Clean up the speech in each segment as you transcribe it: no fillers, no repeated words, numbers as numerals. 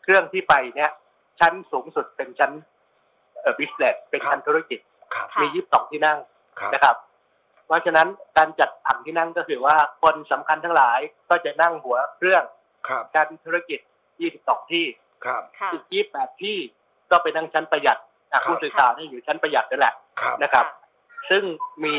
เครื่องที่ไปเนี่ยชั้นสูงสุดเป็นชั้นbusiness เป็นชั้นธุรกิจมี22ที่นั่งนะครับเพราะฉะนั้นการจัดผังที่นั่งก็คือว่าคนสำคัญทั้งหลายก็จะนั่งหัวเครื่องการธุรกิจ22ที่อีก28ที่ก็ไปนั่งชั้นประหยัดผู้สื่อข่าวนี่อยู่ชั้นประหยัดนั่นแหละนะครับซึ่งมี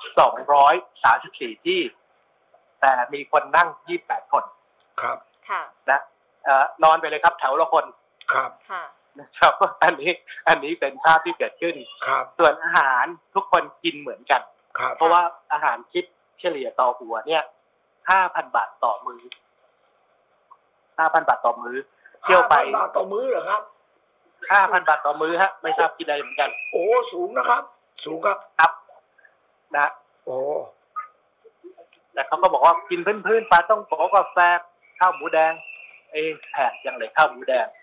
234ที่แต่มีคนนั่ง28คนนะนอนไปเลยครับแถวละคนนะครับอันนี้เป็นภาพที่เกิดขึ้นส่วนอาหารทุกคนกินเหมือนกันเพราะว่าอาหารคิดเฉลี่ยต่อหัวเนี่ย 5,000 บาทต่อมื้อ 5,000 บาทต่อมื้อเที่ยวไป 5,000 บาทต่อมื้อเหรอครับ 5,000 บาทต่อมื้อฮะไม่ทราบกินอะไรเหมือนกันโอ้สูงนะครับสูงครับนะโอ้แต่เขาก็บอกว่ากินพื้นๆปลาต้องโกกาแฟข้าวหมูแดงแพงจังเลยข้าวหมูแดง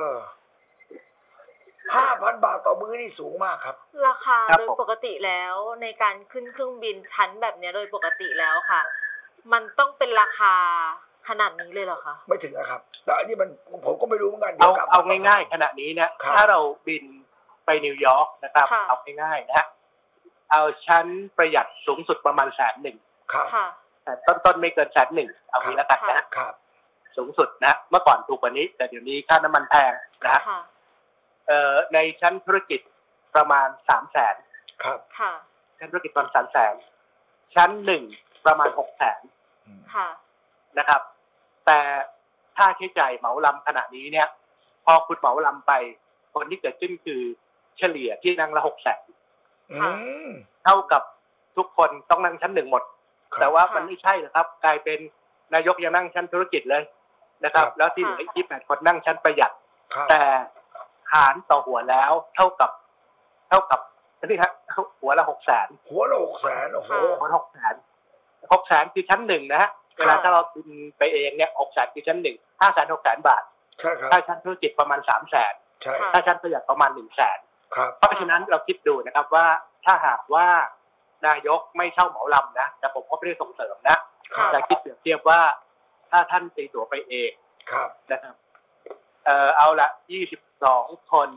5,000 บาทต่อมื้อนี่สูงมากครับราคาโดยปกติแล้วในการขึ้นเครื่องบินชั้นแบบนี้โดยปกติแล้วค่ะมันต้องเป็นราคาขนาดนี้เลยเหรอคะไม่ถึงนะครับแต่อันนี้มันผมก็ไม่รู้เหมือนกันเอาง่ายๆขณะนี้เนี่ยถ้าเราบินไปนิวยอร์กนะครับเอาง่ายๆนะฮะเอาชั้นประหยัดสูงสุดประมาณ100,000 ครับแต่ต้นไม่เกิน100,000เอางี้แล้วกันนะครับสูงสุดนะเมื่อก่อนถูกกว่านี้แต่เดี๋ยวนี้ค่าน้ำมันแพงนะในชั้นธุรกิจประมาณ300,000 ครับชั้นธุรกิจประมาณ300,000ชั้น1ประมาณ600,000นะครับแต่ค่าใช้จ่ายเหมาลำขณะนี้เนี่ยพอคุณเหมาลำไปคนที่เกิดขึ้นคือเฉลี่ยที่นั่งละ600,000เท่ากับทุกคนต้องนั่งชั้น1หมดแต่ว่ามันไม่ใช่นะครับกลายเป็นนายกยังนั่งชั้นธุรกิจเลยนะครับแล้วที่เหลือ28คนนั่งชั้นประหยัดแต่หารต่อหัวแล้วเท่ากับนี่ฮะหัวละ600,000 หัวละ600,000โอ้โหหัวละ600,000คือชั้น1นะฮะเวลาถ้าเราบินไปเองเนี่ย600,000คือชั้น1 560,000 บาทใช่ครับถ้าชั้นธุรกิจประมาณ300,000 ใช่ถ้าชั้นประหยัดประมาณ100,000 ครับเพราะฉะนั้นเราคิดดูนะครับว่าถ้าหากว่านายกไม่เช่าเหมาลำนะแต่ผมก็ไม่ได้ส่งเสริมนะแต่คิดเปรียบเทียบว่าถ้าท่านตีตั๋วไปเองนะครับเอาละ22 คน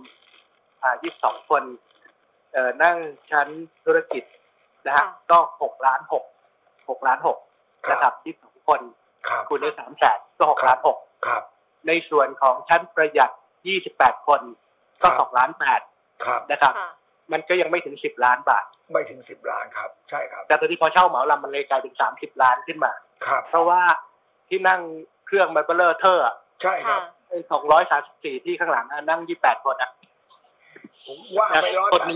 22 คนนั่งชั้นธุรกิจนะฮะก็6 ล้าน นะครับ22 คนคูณด้วย300,000ก็6 ล้าน 6ในส่วนของชั้นประหยัด28 คนก็2 ล้าน 8นะครับมันก็ยังไม่ถึง10 ล้านบาทไม่ถึง10 ล้านครับใช่ครับแต่ตอนที่พอเช่าเหมาลำมันเลยกลายเป็น30 ล้านขึ้นมาเพราะว่าที่นั่งเครื่องมันเบลเลอร์เทอร์ใช่ครับ 234ที่ข้างหลังนั่ง28 คนผมว่าไป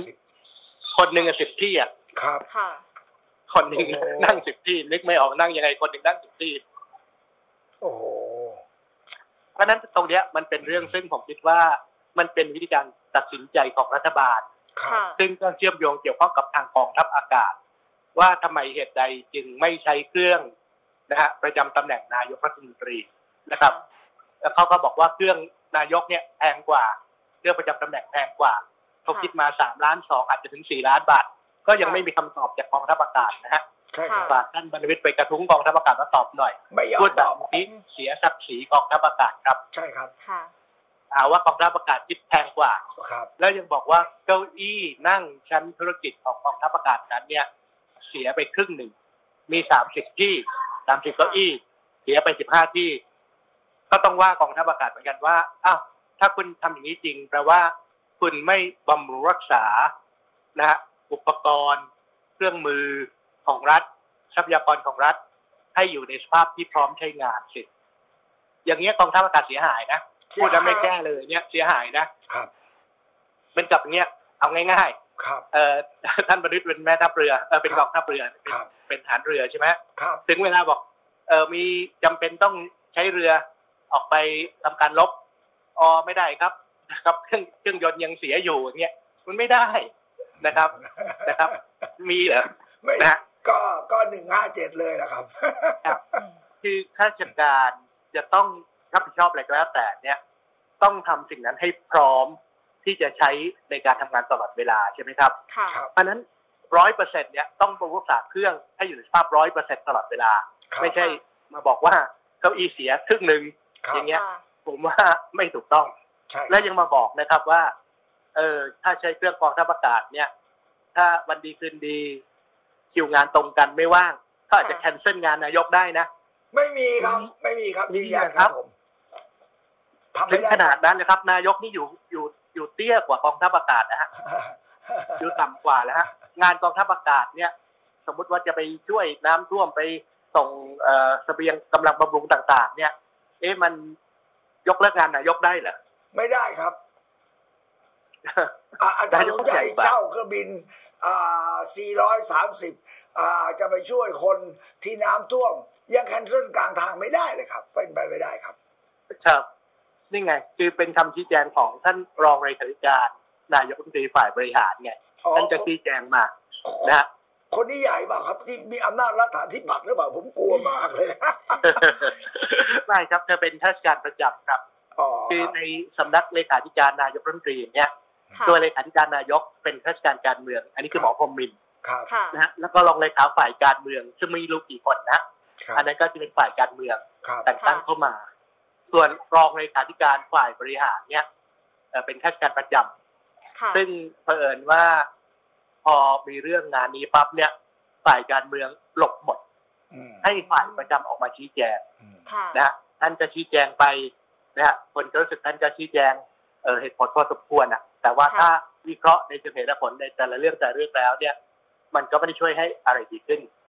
180 คนหนึ่ง10 ที่ครับคนหนึ่งนั่ง10 ที่นึกไม่ออกนั่งยังไงคนหนึ่งนั่ง10 ที่โอ้โหเพราะนั้นตรงเนี้ยมันเป็นเรื่องซึ่งผมคิดว่ามันเป็นวิธีการตัดสินใจของรัฐบาลซึ่งก็เชื่อมโยงเกี่ยวข้องกับทางกองทัพอากาศว่าทำไมเหตุใดจึงไม่ใช้เครื่องนะฮะประจำตำแหน่งนายกรัฐมนตรีนะครับแล้วเขาก็บอกว่าเครื่องนายกเนี่ยแพงกว่าเครื่องประจำตำแหน่งแพงกว่าเขาคิดมา3 ล้าน 2อาจจะถึง4 ล้านบาทก็ยังไม่มีคำตอบจากกองทัพอากาศนะฮะใช่ครับฝากท่านบรรณวิทย์ไปกระทุ้งกองทัพอากาศมาตอบหน่อยพูดแบบนี้เสียศักดิ์ศรีกองทัพอากาศครับใช่ครับว่ากองทัพอากาศคิดแพงกว่าแล้วยังบอกว่าเก้าอี้นั่งชั้นธุรกิจของกองทัพอากาศนั้นเนี่ยเสียไปครึ่งหนึ่งมี30 ที่30 เก้าอี้เสียไป15 ที่ก็ต้องว่ากองทัพอากาศเหมือนกันว่าอ้าวถ้าคุณทำอย่างนี้จริงแปลว่าคุณไม่บำรุงรักษานะฮะอุปกรณ์เครื่องมือของรัฐทรัพยากรของรัฐให้อยู่ในสภาพที่พร้อมใช้งานสิอย่างเงี้ยกองทัพอากาศเสียหายนะพูดแล้วไม่แก้เลยเนี่ยเสียหายนะครับเป็นกับอย่างเงี้ยเอาง่ายๆครับท่านบรรณวิทย์เป็นแม่ทัพเรือเป็นกองทัพเรือเป็นทหารเรือใช่ไหมครับถึงเวลาบอกมีจำเป็นต้องใช้เรือออกไปทำการรบไม่ได้ครับเครื่องยนต์ยังเสียอยู่อย่างเงี้ยมันไม่ได้นะครับมีเหรอไม่นะก็157เลยนะครับคือข้าราชการจะต้องรับผิดชอบอะไรก็แล้วแต่เนี่ยต้องทำสิ่งนั้นให้พร้อมที่จะใช้ในการทำงานตลอดเวลาใช่ไหมครับเพราะนั้น 100% เนี่ยต้องบำรุงรักษาเครื่องให้อยู่ในสภาพ 100% ตลอดเวลาไม่ใช่มาบอกว่าเก้าอี้เสียครึ่งนึงอย่างเงี้ยผผมว่าไม่ถูกต้องและยังมาบอกนะครับว่าถ้าใช้เครื่องกองทัพอากาศเนี่ยถ้าวันดีคืนดีคิวงานตรงกันไม่ว่างก็อาจจะแคนเซิลงานนายกได้นะไม่มีครับยืนยันครับผมถึงขนาดนั้นเลยครับนายกนี่อยู่เตี้ยกว่ากองทัพอากาศนะฮะอยู่ต่ำกว่าแล้วฮะงานกองทัพอากาศเนี่ยสมมุติว่าจะไปช่วยน้ำท่วมไปส่งเสบียงกำลังบำรุงต่างๆเนี่ยมันยกเลิกงานนายกได้เหรอไม่ได้ครับอาจารย์ใหญ่เช่าเครื่องบิน430จะไปช่วยคนที่น้ำท่วมยังแคนเซิลกลางทางไม่ได้เลยครับเป็นไปไม่ได้ครับครับนี่ไงคือเป็นคำชี้แจงของท่านรองเลขาธิการนายกรัฐมนตรีฝ่ายบริหารไงท่านจะชี้แจงมานะฮะคนนี้ใหญ่มากครับที่มีอำนาจรัฐาธิปัตย์หรือเปล่าผมกลัวมากเลยไม่ครับเธอเป็นข้าราชการประจำครับคือในสำนักเลขาธิการนายกรัฐมนตรีอย่างเงี้ยตัวเลขาธิการนายกเป็นข้าราชการการเมืองอันนี้คือหมอพรหมมินทร์นะฮะแล้วก็รองเลขาฝ่ายการเมืองซึ่งมีลูกกี่คนนะอันนั้นก็จะเป็นฝ่ายการเมืองแต่งตั้งเข้ามาส่วนรองเลขาธิการฝ่ายบริหารเนี่ยเป็นข้าราชการประจำซึ่งเผอิญว่าพอมีเรื่องงานนี้ปั๊บเนี่ยฝ่ายการเมืองหลบหมดให้ฝ่ายประจำออกมาชี้แจงนะท่านจะชี้แจงไปนะฮะคนก็รู้สึกท่านจะชี้แจงเหตุผลพอสมควรนะแต่ว่าถ้าวิเคราะห์ในเชิงเหตุและผลในแต่ละเรื่องแล้วเนี่ยมันก็ไม่ได้ช่วยให้อะไรดีขึ้น